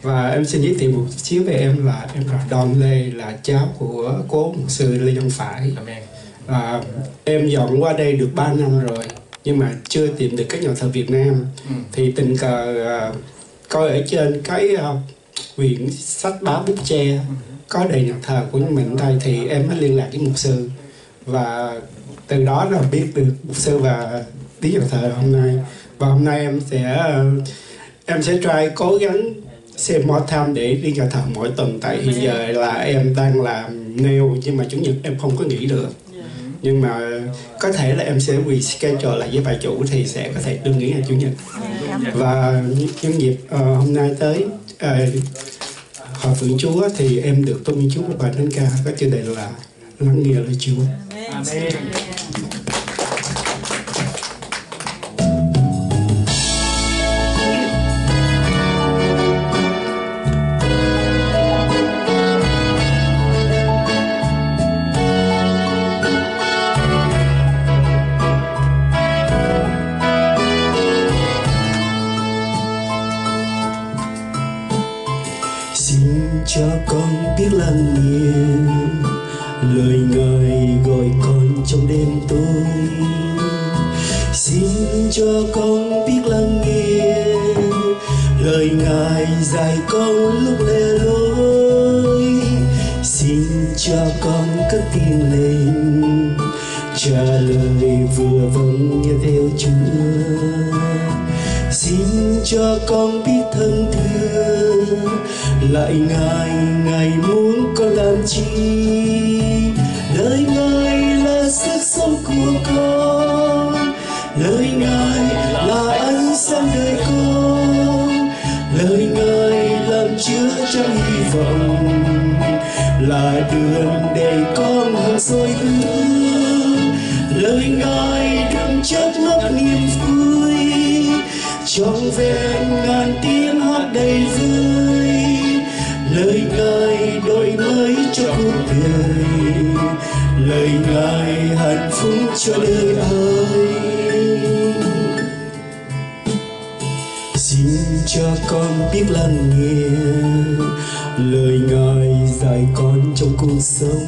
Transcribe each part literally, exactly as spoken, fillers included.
Và em xin giới thiệu một xíu về em là em là Don Lê, là cháu của cố mục sư Lê Văn Phải. Amen. À, em dọn qua đây được ba năm rồi nhưng mà chưa tìm được cái nhà thờ Việt Nam. Ừ. Thì tình cờ uh, coi ở trên cái uh, quyển sách báo Bút Tre ừ. có đề nhà thờ của mình đây, thì em mới liên lạc với mục sư và từ đó là biết được mục sư và tí nhà thờ hôm nay. Và hôm nay em sẽ uh, em sẽ try cố gắng xem more time để đi nhà thờ mỗi tuần, tại hiện giờ là em đang làm nail nhưng mà chủ nhật em không có nghỉ được. Nhưng mà có thể là em sẽ reschedule lại với bà chủ thì sẽ có thể được nghỉ ngày chủ nhật. Và nhân dịp uh, hôm nay tới uh, hội Phượng Chúa thì em được tôn vinh Chúa một bài thánh ca có chủ đề là lắng nghe lời Chúa. Amen. Cho con biết lắng nghe lời Ngài gọi con trong đêm tối. Xin cho con biết lắng nghe lời Ngài dạy con lúc lẻ loi. Xin cho con cất tiếng lên trả lời vừa vâng nghe theo Chúa. Xin cho con biết thân thương lại Ngài, Ngài muốn con làm chi. Lời Ngài là sức sống của con, lời Ngài là ánh sáng đời con, lời Ngài làm chứa chan hy vọng, là đường để con hằng soi bước. Lời Ngài đừng chớp mắt niềm vui, trọn vẹn ngàn tiếng hát đầy vơi. Lời Ngài đổi mới cho cuộc đời, lời Ngài hạnh phúc cho đời ơi. Xin cho con biết lắng nghe lời Ngài dạy con trong cuộc sống.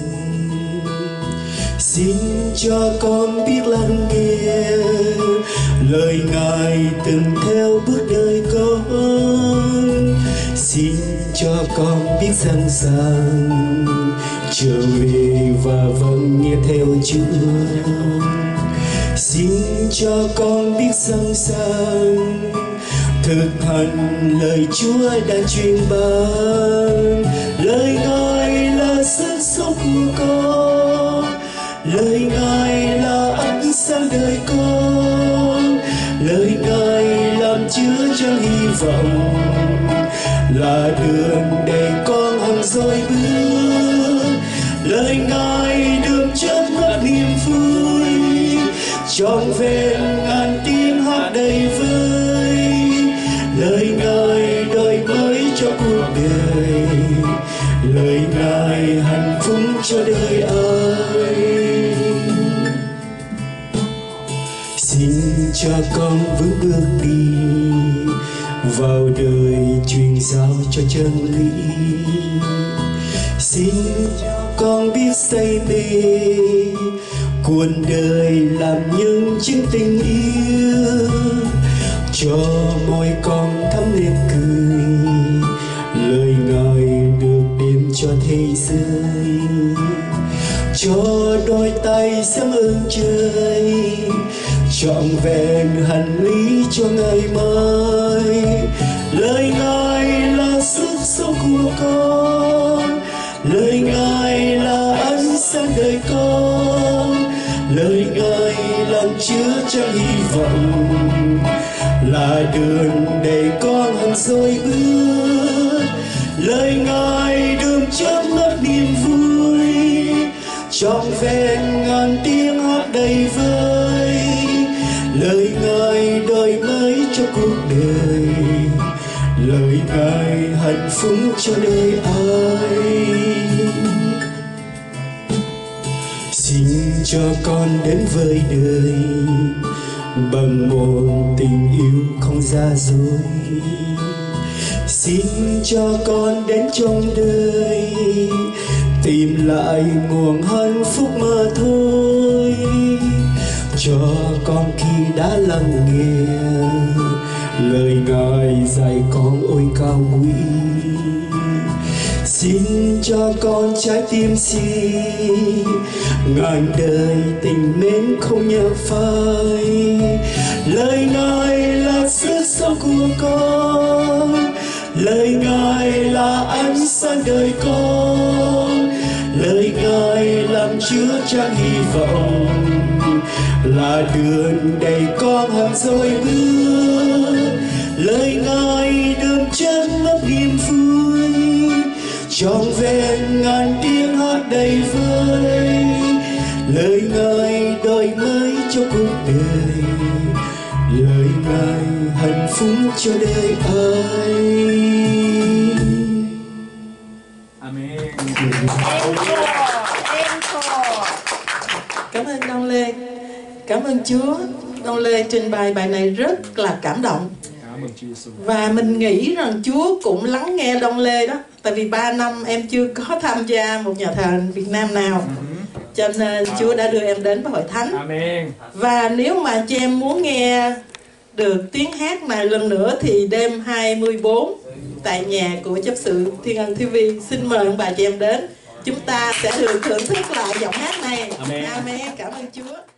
Xin cho con biết lắng nghe lời Ngài từng theo bước đời con. Xin cho con biết sẵn sàng trở về và vâng nghe theo Chúa. Xin cho con biết sẵn sàng thực hành lời Chúa đã truyền ban. Lời Ngài là sức sống của con, lời Ngài là ánh sáng đời con, lời Ngài làm chứa chan hy vọng, là đường để con hằng soi bước. Lời Ngài đừng chớp mắt niềm vui, trọn vẹn ngàn tiếng hát đầy vơi. Lời Ngài đổi mới cho cuộc đời, lời Ngài hạnh phúc cho đời ơi. Xin cho con vững bước đi vào đời truyền giao cho chân lý. Xin cho con biết say mê cuộc đời làm những chứng tình yêu, cho môi con thắm nét cười, lời Ngài được đem cho thế giới. Cho đôi tay sáng ơn trời, trọn vẹn hành lý cho ngày mai. Lời Ngài là sức sống của con, lời Ngài là ánh sáng đời con, lời Ngài làm chứa chan hy vọng, là đường để con hằng soi bước. Lời Ngài đừng chớp mắt niềm vui, trọn vẹn ngàn tiếng hát đầy vơi. Lời Ngài đổi mới cho cuộc đời, lời Ngài hạnh phúc cho đời ai. Xin cho con đến với đời bằng một tình yêu không giả dối. xin cho con đến trong đời tìm lại nguồn hạnh phúc mà thôi, cho con khi đã lắng nghe lời Ngài dạy con ôi cao quý. Xin cho con trái tim si ngàn đời tình mến không nhớ phai, lời Ngài là sức sống của con, lời Ngài là ánh sáng đời con, lời Ngài làm chứa chan hy vọng, là đường đầy con hằng dối bước, lời Ngài đường chân ấp niềm vui, trọn vẹn ngàn tiếng hát đầy vơi, lời Ngài đổi mới cho cuộc đời, lời Ngài hạnh phúc cho đời ai. Amen. Cảm ơn Đông Lê. Cảm ơn Chúa. Đông Lê trình bày bài này rất là cảm động. Cảm ơn Chúa Giêsu. Và mình nghĩ rằng Chúa cũng lắng nghe Đông Lê đó. Tại vì ba năm em chưa có tham gia một nhà thờ Việt Nam nào, cho nên Chúa đã đưa em đến với hội thánh. Amen. Và nếu mà chị em muốn nghe được tiếng hát này lần nữa thì đêm hai mươi bốn tại nhà của chấp sự Thiên Ân ti vi, xin mời ông bà chị em đến. Chúng ta sẽ được thưởng thức lại giọng hát này. Amen. Amen. Cảm ơn Chúa.